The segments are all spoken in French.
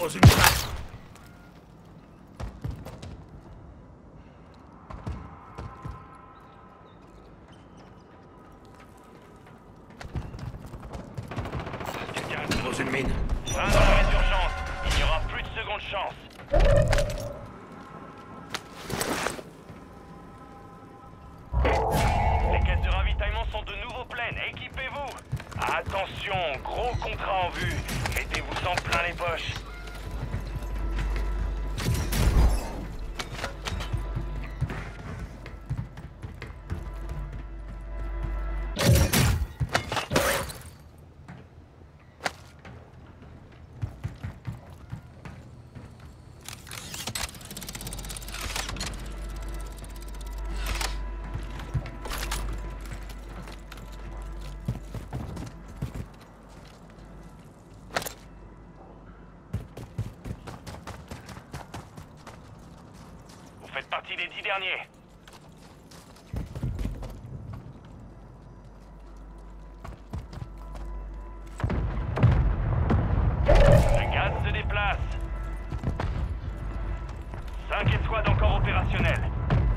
Pose une grenade. Pose une mine. Fin dans l'arrêt d'urgence. Il n'y aura plus de seconde chance. Les caisses de ravitaillement sont de nouveau pleines. Équipez-vous. Attention, gros contrat en vue. Mettez-vous-en plein les poches. Vous faites partie des 10 derniers. Le gaz se déplace. 5 escouades encore opérationnelles.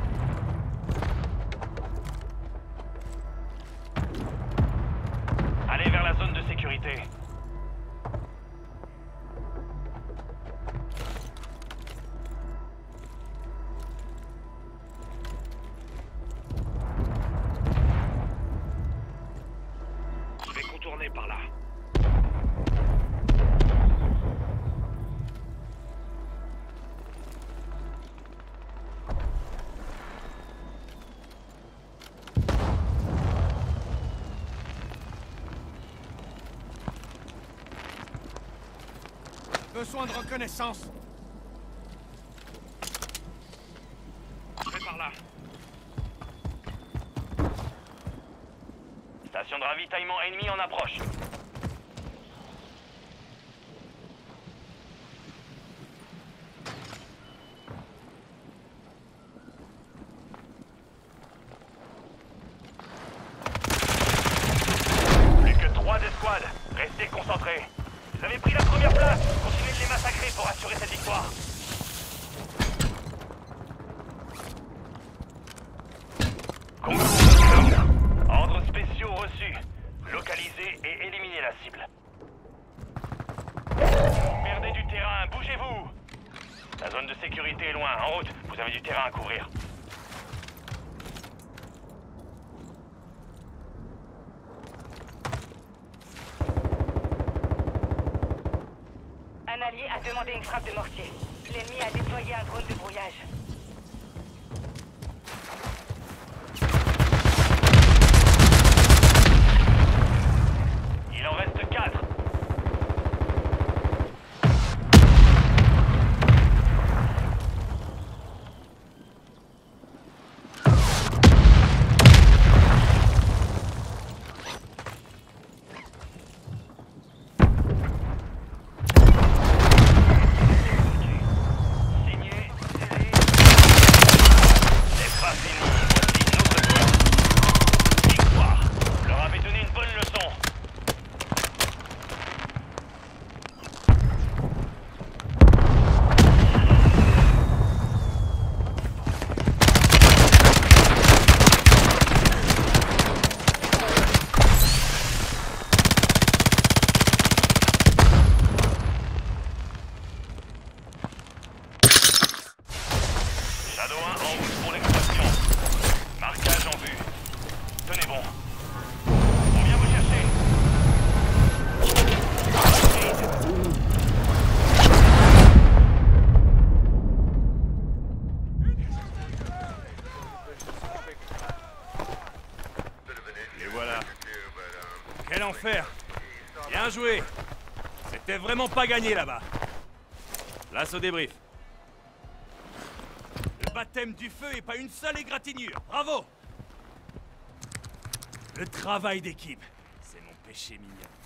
Allez vers la zone de sécurité. Je vais contourner par là. Besoin de reconnaissance. Je vais par là. Station de ravitaillement ennemie en approche. Plus que 3 escouades. Restez concentrés. Vous avez pris la première place. Continuez de les massacrer pour assurer cette victoire. Ordres spéciaux reçus. Localisez et éliminez la cible. Vous perdez du terrain, bougez-vous. La zone de sécurité est loin. En route, vous avez du terrain à couvrir. Un allié a demandé une frappe de mortier. L'ennemi a déployé un drone de brouillage. Il en reste 4. Signé, scellé. C'est pas fini. Voici une autre victoire. Victoire. Vous leur avez donné une bonne leçon. Shadow 1 en route pour l'extraction. Marquage en vue. Tenez bon. On vient vous chercher. Et voilà. Quel enfer. Bien joué. C'était vraiment pas gagné là-bas. Place au débrief. Le baptême du feu et pas une seule égratignure. Bravo. Le travail d'équipe, c'est mon péché mignon.